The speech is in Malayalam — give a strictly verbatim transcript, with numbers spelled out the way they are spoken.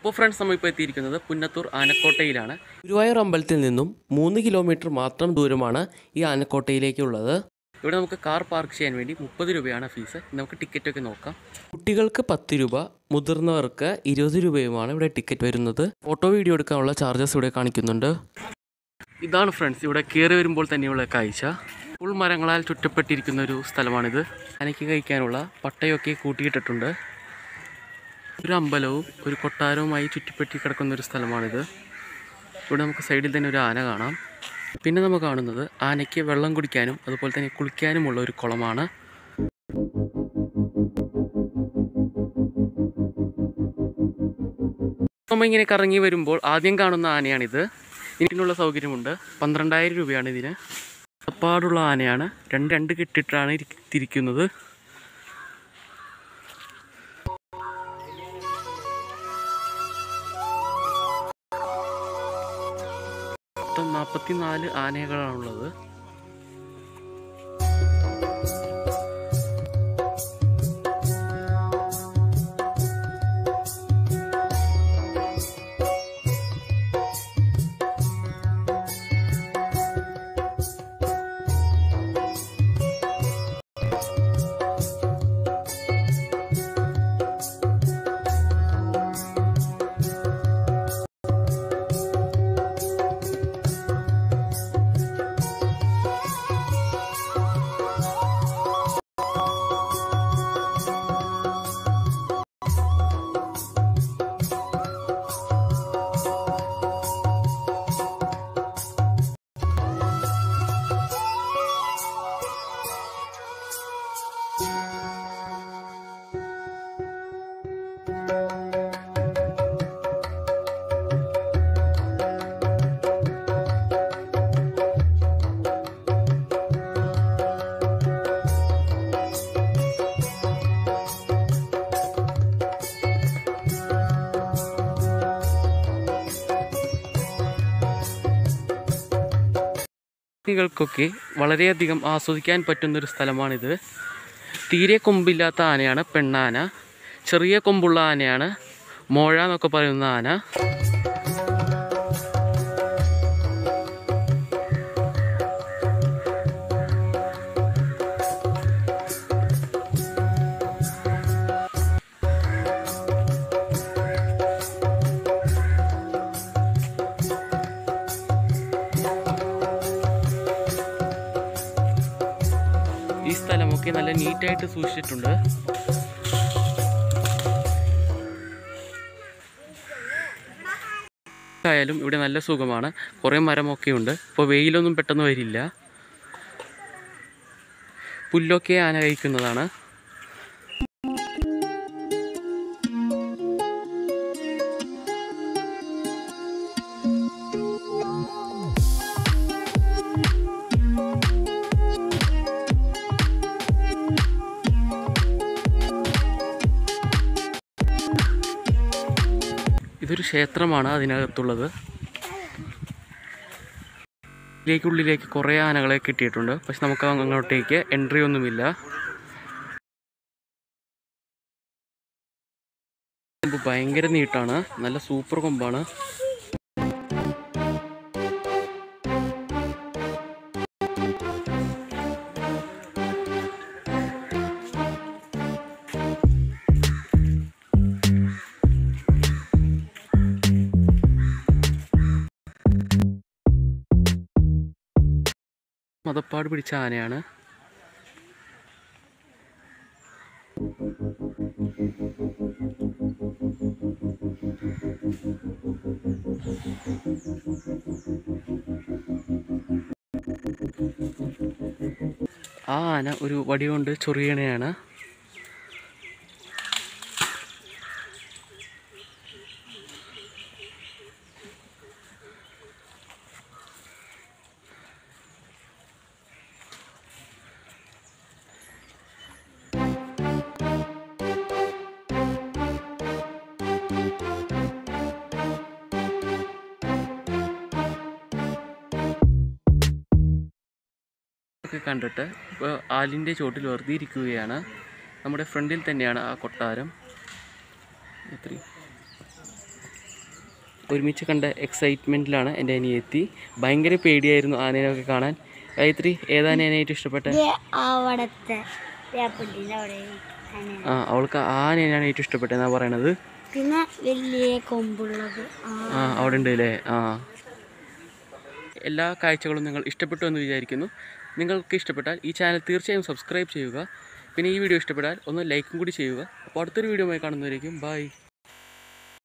അപ്പോൾ ഫ്രണ്ട്സ്, നമ്മളിപ്പോൾ എത്തിയിരിക്കുന്നത് പുന്നത്തൂർ ആനക്കോട്ടയിലാണ്. ഗുരുവായൂർ അമ്പലത്തിൽ നിന്നും മൂന്ന് കിലോമീറ്റർ മാത്രം ദൂരമാണ് ഈ ആനക്കോട്ടയിലേക്കുള്ളത്. ഇവിടെ നമുക്ക് കാർ പാർക്ക് ചെയ്യാൻ വേണ്ടി മുപ്പത് രൂപയാണ് ഫീസ്. നമുക്ക് ടിക്കറ്റൊക്കെ നോക്കാം. കുട്ടികൾക്ക് പത്ത് രൂപ, മുതിർന്നവർക്ക് ഇരുപത് രൂപയുമാണ് ഇവിടെ ടിക്കറ്റ് വരുന്നത്. ഫോട്ടോ വീഡിയോ എടുക്കാനുള്ള ചാർജസ് ഇവിടെ കാണിക്കുന്നുണ്ട്. ഇതാണ് ഫ്രണ്ട്സ് ഇവിടെ കയറി വരുമ്പോൾ തന്നെയുള്ള കാഴ്ച. ഫുൾ മരങ്ങളാൽ ചുറ്റപ്പെട്ടിരിക്കുന്ന ഒരു സ്ഥലമാണിത്. ആനയ്ക്ക് കഴിക്കാനുള്ള പട്ടയൊക്കെ കൂട്ടിയിട്ടിട്ടുണ്ട്. ഒരു അമ്പലവും ഒരു കൊട്ടാരവുമായി ചുറ്റിപ്പറ്റി കിടക്കുന്ന ഒരു സ്ഥലമാണിത്. ഇവിടെ നമുക്ക് സൈഡിൽ തന്നെ ഒരു ആന കാണാം. പിന്നെ നമ്മൾ കാണുന്നത് ആനയ്ക്ക് വെള്ളം കുടിക്കാനും അതുപോലെ തന്നെ കുളിക്കാനുമുള്ള ഒരു കുളമാണ്. നമ്മൾ ഇങ്ങനെ കറങ്ങി വരുമ്പോൾ ആദ്യം കാണുന്ന ആനയാണിത്. ഇതിനുള്ള സൗകര്യമുണ്ട്. പന്ത്രണ്ടായിരം രൂപയാണ് ഇതിന്. അപ്പാടുള്ള ആനയാണ്. രണ്ട് രണ്ട് കെട്ടിട്ടാണ് തിരിക്കുന്നത്. മൊത്തം നാൽപ്പത്തി നാല് ആനകളാണുള്ളത്. ൾക്കൊക്കെ വളരെയധികം ആസ്വദിക്കാൻ പറ്റുന്നൊരു സ്ഥലമാണിത്. തീരെ കൊമ്പില്ലാത്ത ആനയാണ് പെണ്ണാന. ചെറിയ കൊമ്പുള്ള ആനയാണ് മോഴ എന്നൊക്കെ പറയുന്ന ആന. ഈ സ്ഥലമൊക്കെ നല്ല നീറ്റായിട്ട് സൂക്ഷിച്ചിട്ടുണ്ട്. ആയാലും ഇവിടെ നല്ല സുഖമാണ്. കുറേ മരമൊക്കെ ഉണ്ട്. ഇപ്പോൾ വെയിലൊന്നും പെട്ടെന്ന് വരില്ല. പുല്ലൊക്കെ ആന കഴിക്കുന്നതാണ്. ഇതൊരു ക്ഷേത്രമാണ് അതിനകത്തുള്ളത്. ഇതിലേക്കുള്ളിലേക്ക് കുറേ ആനകളെ കിട്ടിയിട്ടുണ്ട്. പക്ഷെ നമുക്ക് അങ്ങോട്ടേക്ക് എൻട്രി ഒന്നുമില്ല. കൊമ്പ് ഭയങ്കര നീട്ടാണ്. നല്ല സൂപ്പർ കൊമ്പാണ്. മതപ്പാട് പിടിച്ച ആനയാണ്. ആ ആന ഒരു വടി കൊണ്ട് ചൊറിയണയാണ്. കണ്ടിട്ട് ഇപ്പോൾ ആലിൻ്റെ ചോട്ടിൽ വെറുതെ ഇരിക്കുകയാണ്. നമ്മുടെ ഫ്രണ്ടിൽ തന്നെയാണ് ആ കൊട്ടാരം. എത്ര ഒരുമിച്ച് കണ്ട എക്സൈറ്റ്മെൻറ്റിലാണ് എൻ്റെ അനിയത്തി. ഭയങ്കര പേടിയായിരുന്നു ആനേനൊക്കെ കാണാൻ. ഗായത്രി, ഏതാനേനെ ഏറ്റവും ഇഷ്ടപ്പെട്ടെ? ആ അവൾക്ക് ആനേനാണ് ഏറ്റവും ഇഷ്ടപ്പെട്ടെന്നാ പറയണത്. പിന്നെ വലിയ കൊമ്പുള്ളത് ആ അവിടെ ഉണ്ട് അല്ലേ. ആ എല്ലാ കാഴ്ചകളും നിങ്ങൾ ഇഷ്ടപ്പെട്ടു എന്ന് വിചാരിക്കുന്നു. നിങ്ങൾക്ക് ഇഷ്ടപ്പെട്ടാൽ ഈ ചാനൽ തീർച്ചയായും സബ്സ്ക്രൈബ് ചെയ്യുക. പിന്നെ ഈ വീഡിയോ ഇഷ്ടപ്പെട്ടാൽ ഒന്ന് ലൈക്കും കൂടി ചെയ്യുക. അപ്പോൾ അടുത്തൊരു വീഡിയോ ആയി കാണുന്നവരേക്കും ബൈ.